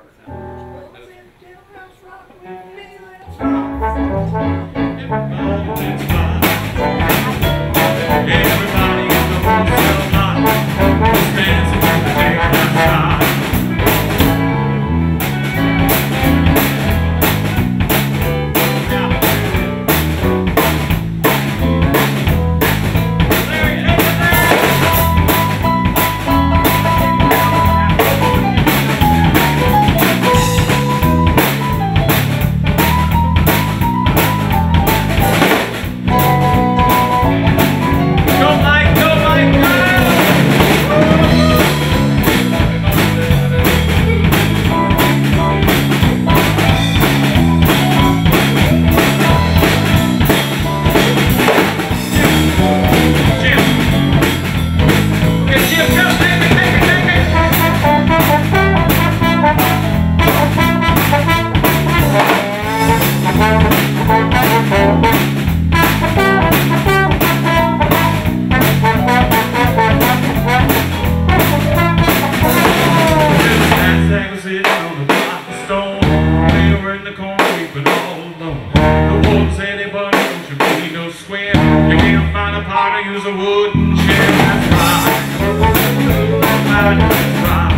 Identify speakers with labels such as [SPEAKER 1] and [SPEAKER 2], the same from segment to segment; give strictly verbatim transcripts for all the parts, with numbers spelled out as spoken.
[SPEAKER 1] Use a wooden chair, that's right. That's right.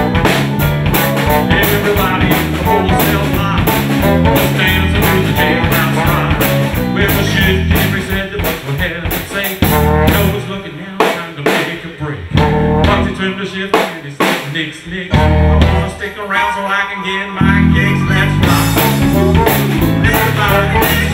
[SPEAKER 1] Everybody in the wholesale line was dancing through the jailhouse line. With a shift, Henry said the books were heaven sake. Joe was looking down, trying to make a break. Once he turned the shift, and he said, Nick, Nick, I wanna stick around so I can get my kicks, that's right. Everybody.